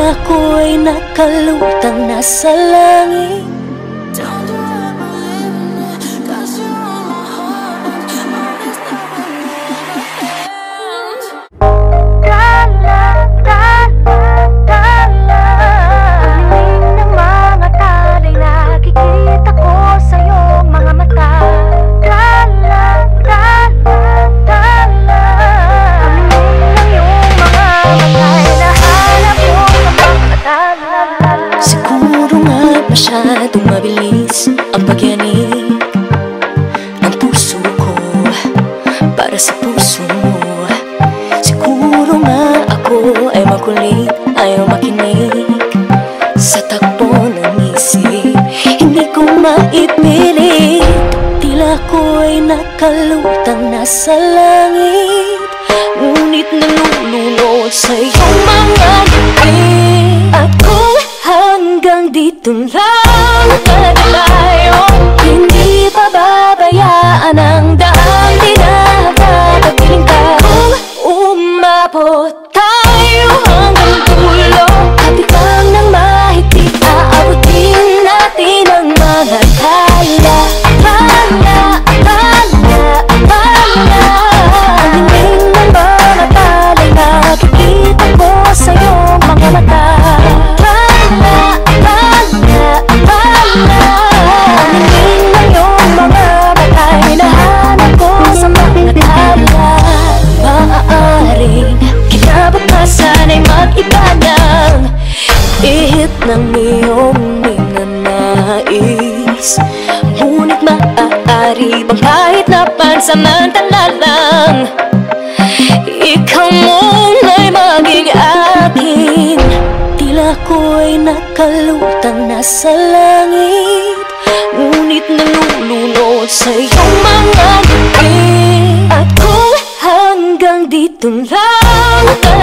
Tila ko'y nakalutang nasa langit. Masyadong mabilis ang pagyanig ng puso ko para sa puso mo. Siguro nga ako ay makulit, ayaw makinig sa takbo ng isip. Hindi ko maipilit, tila ko'y nakalutang nasa langit, ngunit nalulunod sa iyong mga ngiti. Ako hanggang dito lang tayo, hindi pababayaan ang daan, di nakakapiling ka. Kung umabot tayo hanggang dulo, kapitang ng mahigpit, aabutin natin ang mga tala. Ang hingin ng mga talay, nakikita ko sa iyong mga mata. Sana'y mag-iba ng ihip ng iyong ninanais, ngunit maaari bang kahit na pansamantala lang, ikaw muna'y maging akin. Tila ko'y nakalutang nasa langit, ngunit nalulunod sa iyong mga ngiti. At kung hanggang dito lang